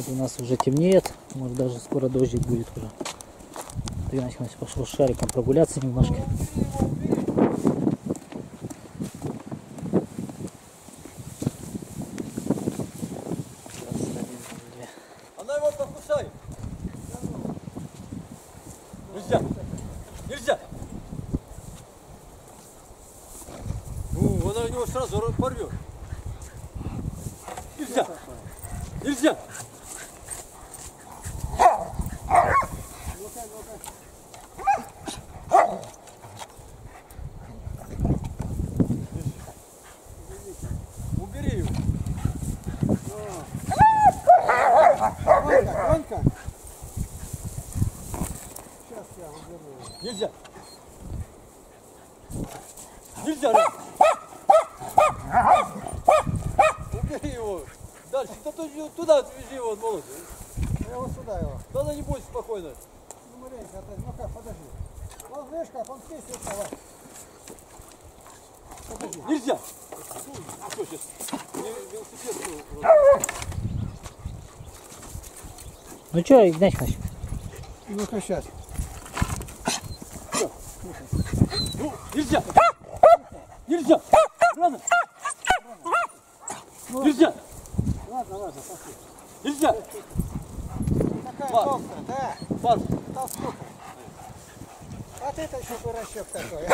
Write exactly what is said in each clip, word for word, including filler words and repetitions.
Вот у нас уже темнеет, может даже скоро дождик будет уже. Игнатьевич пошел с шариком прогуляться немножко. Она его покусает. Нельзя. Нельзя. Ну, она у него сразу порвет. Нельзя. Нельзя. Убери его. Ванька, сейчас я уберу. Нельзя. Нельзя. Ром. Убери его. Дальше. Да туда, туда отвези его, молодой. Я вот сюда его. Да она не будет спокойно. Ну, маленько, ну как, подожди. Он, знаешь как, он здесь вот давай. Подожди. Нельзя. А что сейчас? Велосипед. Ну что, Игнатьевич? Ну-ка сейчас. Ну, нельзя. Нельзя. Рано. Нельзя. Ладно, ладно, пошли. Нельзя. Такая Пар. толстая, да? Пар. Толстуха. А ты-то еще дурачок такой.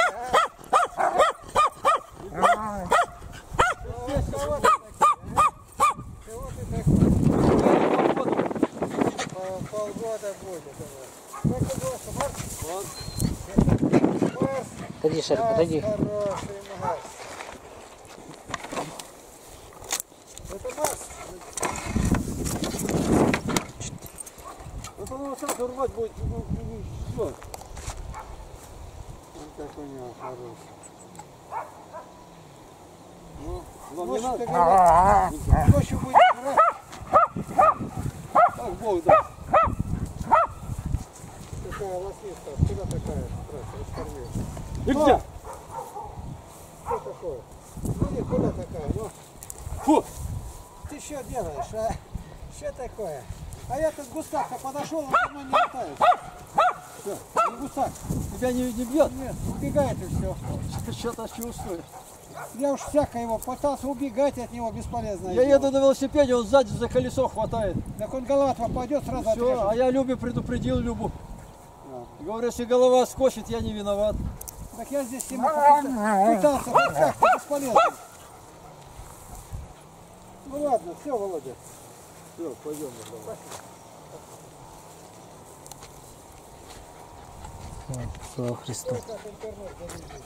А? Ой, кого ты такой, а? Кого ты такой? Пол- Полгода будет. Сколько года, Марк? Вот. Марс. Подожди, шарик, Марс подойди. хороший, Марс. Это Марс. Вот он его сразу рвать будет. Ну, ну, все. Он как у него хороший. Ну, вам не Ночью надо? ты говоришь, ночью будет играть. Так, Бог даст. Такая лосница, куда такая? Расторгнешь. Нельзя. Что такое? Ну, куда такая? Ну, Фу. ты что делаешь, а? Что такое? А я тут гусак подошел, он со мной не летает. Все, не гусак. Тебя не, не бьет? Нет, убегает и все. Что-то чувствую. Я уж всяко его пытался убегать от него, бесполезно. Я еду на велосипеде, он сзади за колесо хватает. Так он голова попадет, сразу Все, а отрежет. я Любе предупредил Любу. Говорю, если голова скосит, я не виноват. Так я здесь ему попыта- пытался хоть как-то, бесполезно. Ну ладно, все, Володя. Все, пойдем. Давай. Слава Христу. Как интернет заведешь.